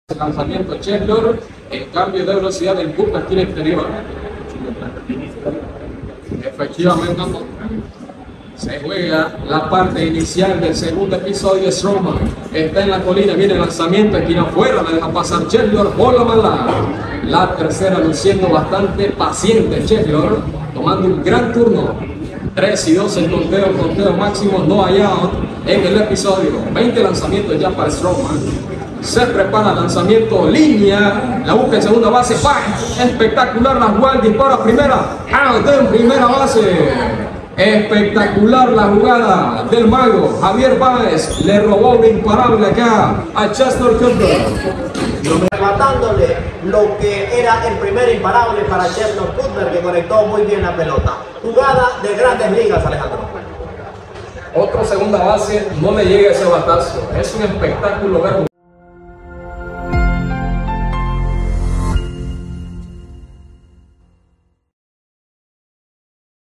El lanzamiento Chandler, en cambio de velocidad del Booker tiene exterior. Efectivamente, se juega la parte inicial del segundo episodio de Strowman. Está en la colina, viene el lanzamiento, esquina afuera, la deja pasar Chandler, bola mala. La tercera luciendo bastante paciente Chandler, tomando un gran turno. 3 y 2 el conteo máximo, no hay out en el episodio. 20 lanzamientos ya para Strowman. Se prepara el lanzamiento, línea, la busca en segunda base, ¡bang! Espectacular la jugada, dispara primera, out en primera base. Espectacular la jugada del mago Javier Báez, le robó un imparable acá a Chester Cooper. Rematándole lo que era el primer imparable para Chester Cooper, que conectó muy bien la pelota. Jugada de Grandes Ligas, Alejandro. Otro segunda base, no le llega ese batazo, es un espectáculo ver.